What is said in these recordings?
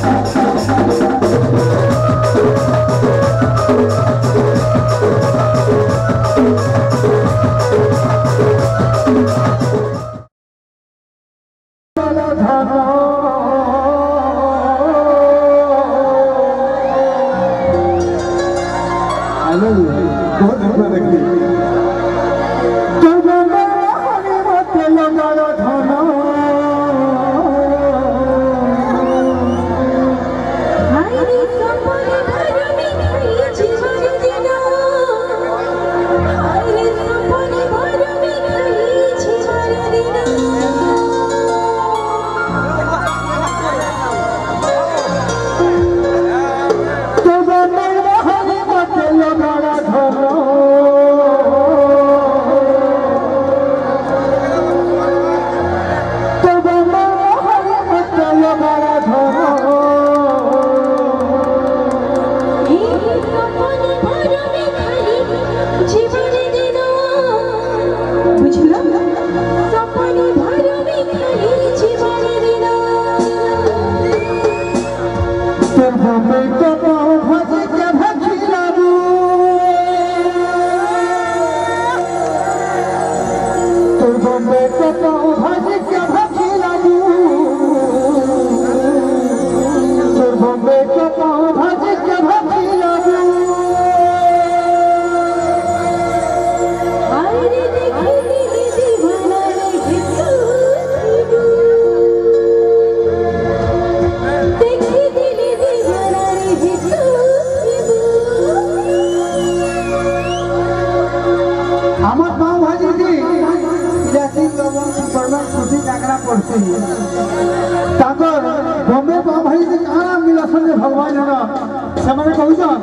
बॉम्बे भाई से कहाँ मिला सुन भगवान है समय कहूँ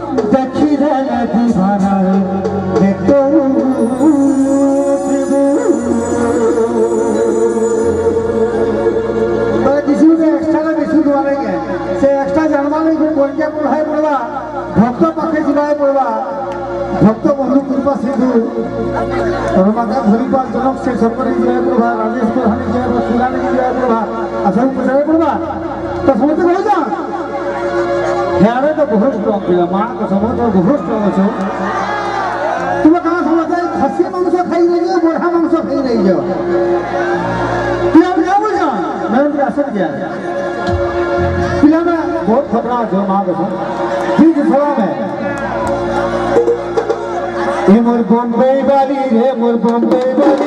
देखी रे दीवाना देखो किसी को एक्स्ट्रा का बेसी दुआरे के से एक्स्ट्रा जानवा नहीं कोई बोल के पढ़ाई पड़वा भक्त पाखे जिलाए पड़वा भक्त बंधु कृपा सिंधु रमाका धरीपाल जनक से सरकारी जिलाए पड़वा राजेश प्रधान जिलाए पड़वा सुरानी जिलाए पड़वा असम पचाए पड़वा तो समझते हो जा यारे तो बहुत स्ट्रांग पिला मां का समझ तो बहुत स्ट्रांग हो तुम कहां समझता है खस्सी मांस खाई रही है बोरा मांस खाई रही है तू अब क्या बोल जा मैं उनका असर किया पिला में बहुत खतरा जो मां का ठीक थोड़ा में ये मोर बॉम्बे वाली रे मोर बॉम्बे वाली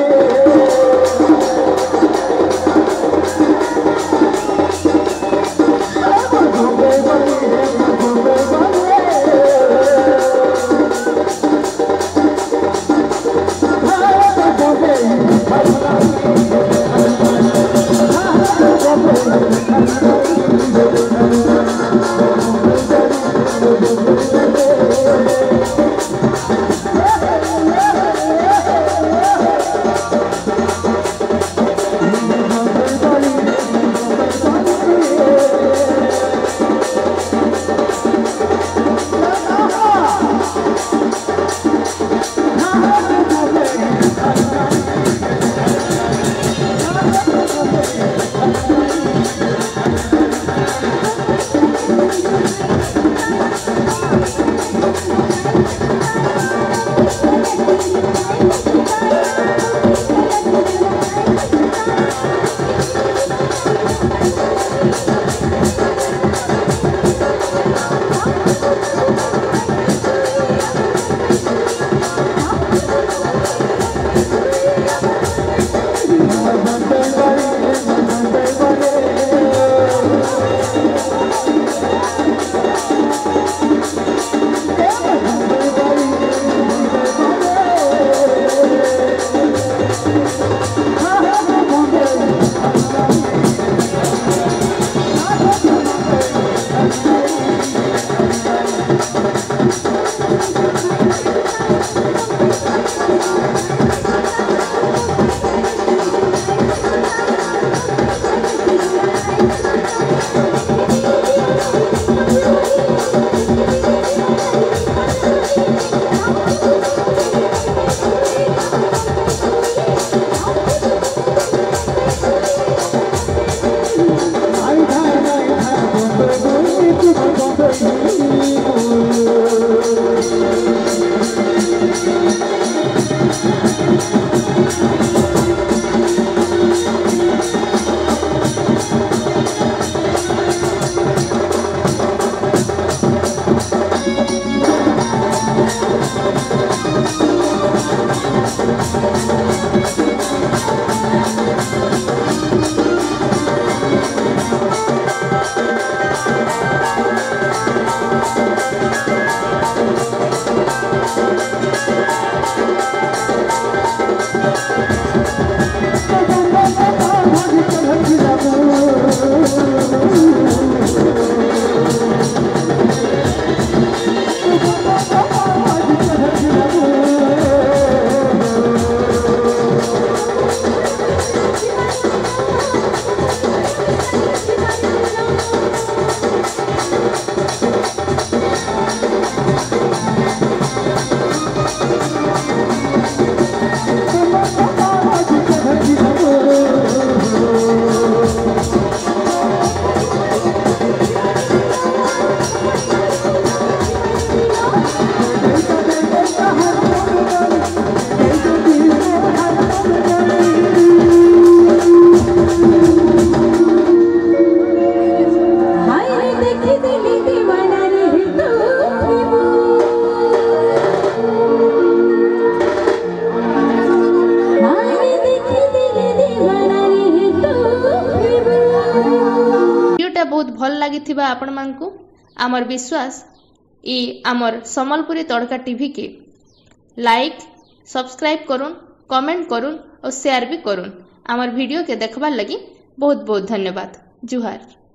बहुत भल लगी आपण मानकु आमर विश्वास ई आमर सम्बलपुरी तड़का टीवी के लाइक सब्सक्राइब करुन कमेंट करुन और शेयर भी करुन आमर वीडियो के देखबार लगी बहुत बहुत धन्यवाद जुहार।